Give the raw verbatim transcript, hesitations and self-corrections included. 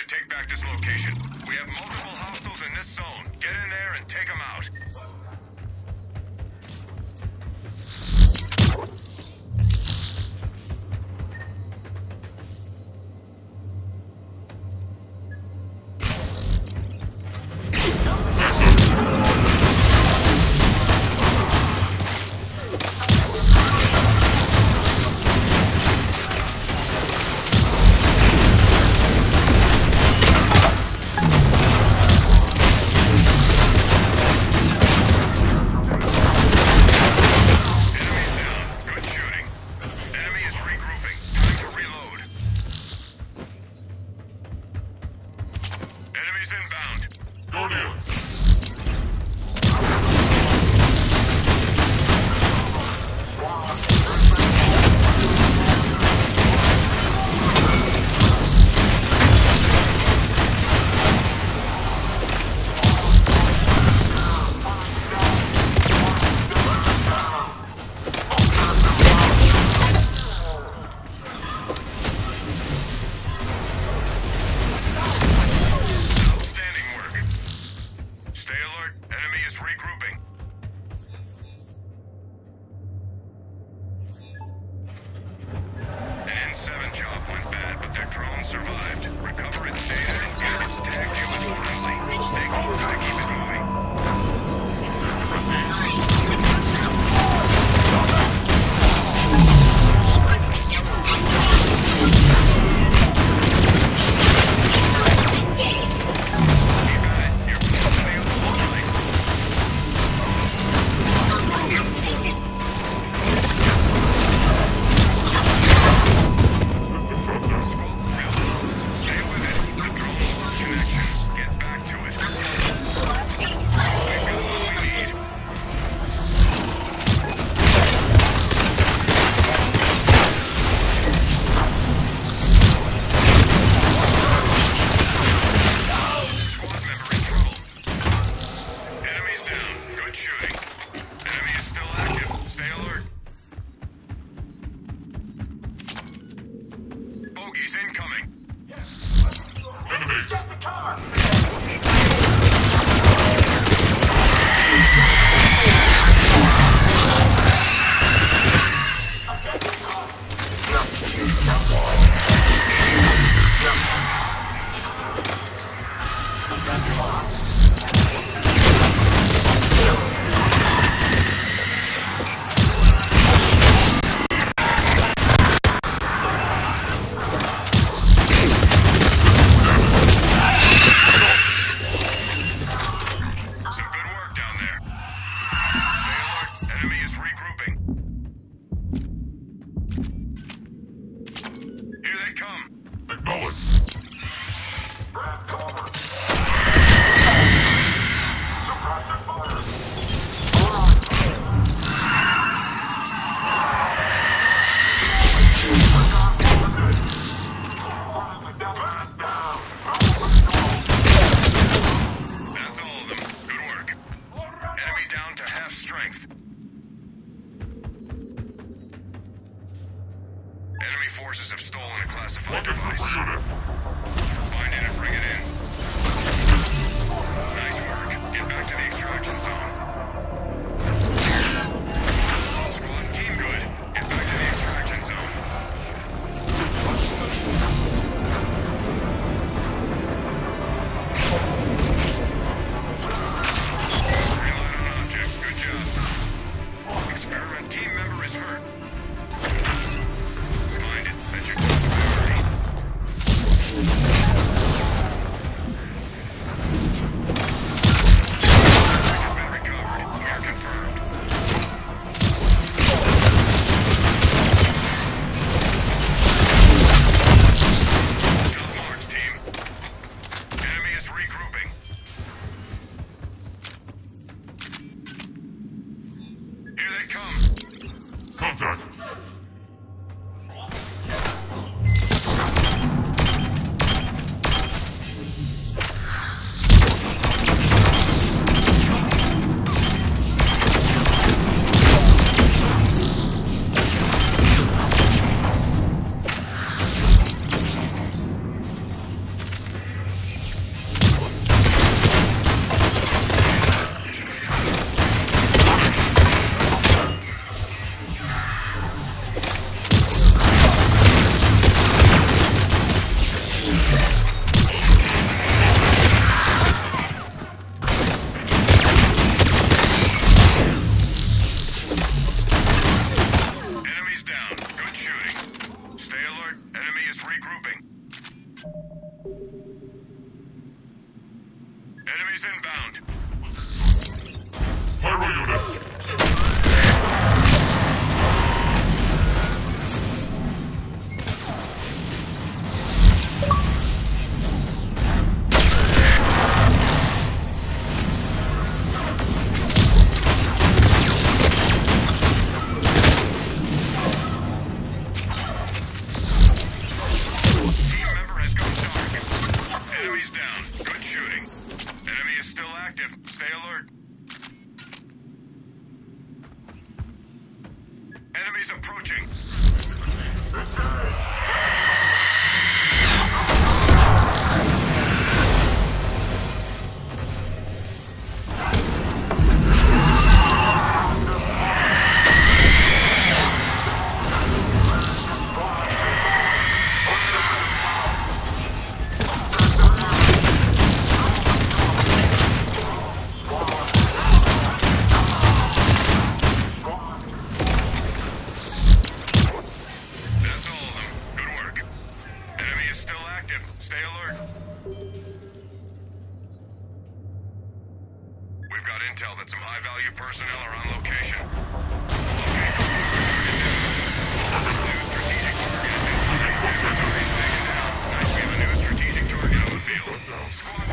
to take back this location. We have multiple hostiles in this zone. Get in there and take them out. forces have stolen a classified device. Find it and bring it in. Nice work. Get back to the extraction zone. Squad, team good. Get back to the extraction zone. Reload an object. Good job. Experiment team member is hurt. Find it. That should go to priority. Enemies inbound. Pyro unit. Team member has gone dark. Enemies down. Good shooting. Enemy is still active. Stay alert. Enemies approaching. That's all of them. Good work. Enemy is still active. Stay alert. We've got intel that some high-value personnel are on location. New strategic target identified. Taken down. Nice, we have a new strategic target on the field. Squad